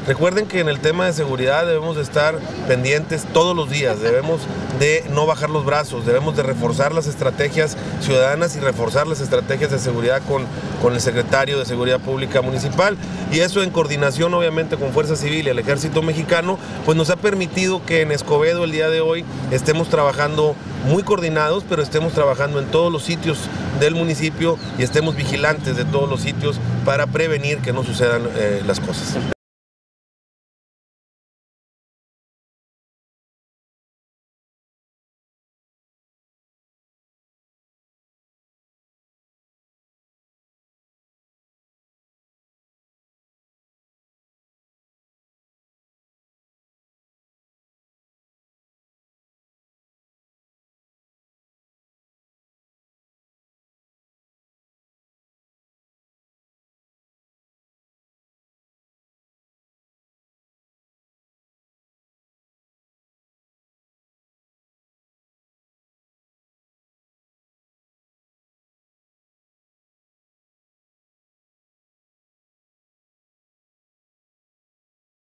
Recuerden que en el tema de seguridad debemos de estar pendientes todos los días, debemos de no bajar los brazos, debemos de reforzar las estrategias ciudadanas y reforzar las estrategias de seguridad con el secretario de Seguridad Pública Municipal, y eso en coordinación obviamente con Fuerza Civil y el Ejército Mexicano, pues nos ha permitido que en Escobedo el día de hoy estemos trabajando muy coordinados, pero estemos trabajando en todos los sitios del municipio y estemos vigilantes de todos los sitios para prevenir que no sucedan las cosas.